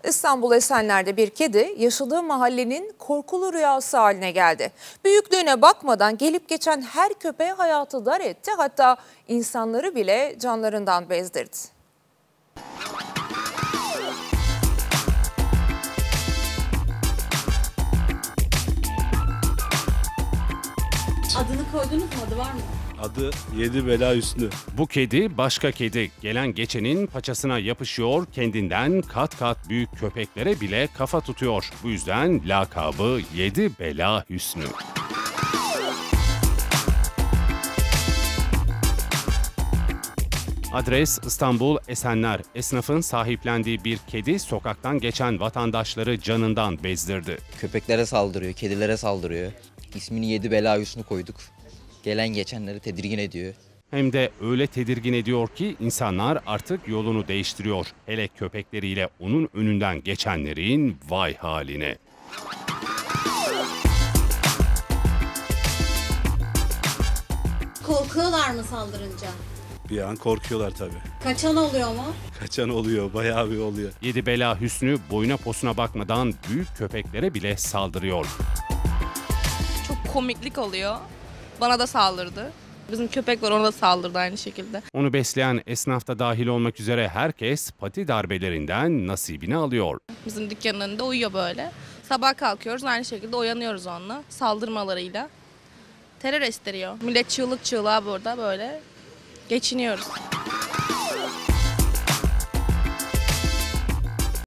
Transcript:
İstanbul Esenler'de bir kedi yaşadığı mahallenin korkulu rüyası haline geldi. Büyüklüğüne bakmadan gelip geçen her köpeğe hayatı dar etti, hatta insanları bile canlarından bezdirdi. Adını koydunuz mu? Adı var mı? Adı Yedi Bela Hüsnü. Bu kedi başka kedi. Gelen geçenin paçasına yapışıyor, kendinden kat kat büyük köpeklere bile kafa tutuyor. Bu yüzden lakabı Yedi Bela Hüsnü. Adres İstanbul Esenler. Esnafın sahiplendiği bir kedi sokaktan geçen vatandaşları canından bezdirdi. Köpeklere saldırıyor, kedilere saldırıyor. İsmini Yedi Bela Hüsnü koyduk. Gelen geçenleri tedirgin ediyor. Hem de öyle tedirgin ediyor ki insanlar artık yolunu değiştiriyor. Hele köpekleriyle onun önünden geçenlerin vay haline. Korkuyorlar mı saldırınca? Bir an korkuyorlar tabii. Kaçan oluyor mu? Kaçan oluyor, bayağı bir oluyor. Yedi Bela Hüsnü boyuna posuna bakmadan büyük köpeklere bile saldırıyor. Çok komiklik oluyor. Bana da saldırdı. Bizim köpek var, ona da saldırdı aynı şekilde. Onu besleyen esnaf da dahil olmak üzere herkes pati darbelerinden nasibini alıyor. Bizim dükkanın önünde uyuyor böyle. Sabah kalkıyoruz, aynı şekilde uyanıyoruz onunla saldırmalarıyla. Terör estiriyor. Millet çığlık çığlığa burada böyle geçiniyoruz.